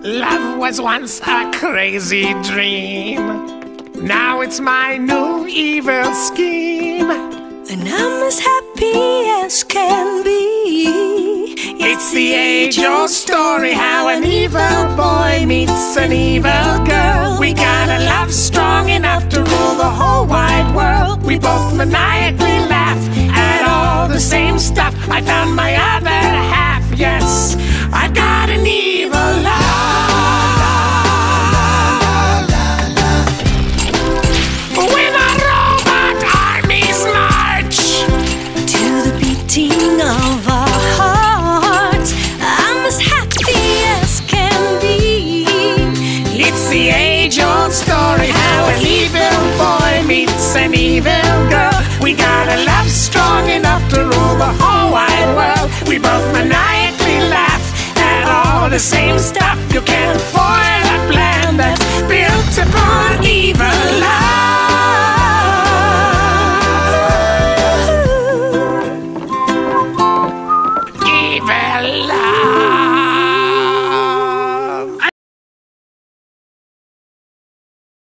Love was once a crazy dream. Now it's my new evil scheme. And I'm as happy as can be. It's the age-old story, how an evil boy meets an evil girl. We got a love strong enough to rule the whole wide world. We both maniacally laugh at all the same stuff. I found my other half, yes, I've got an evil love. When our robot armies march to the beating of our hearts, I'm as happy as can be. It's the age-old story, how an evil boy meets an evil girl. We got a love strong enough to rule the whole wide world. We both maniacally laugh at all the same stuff. You can't afford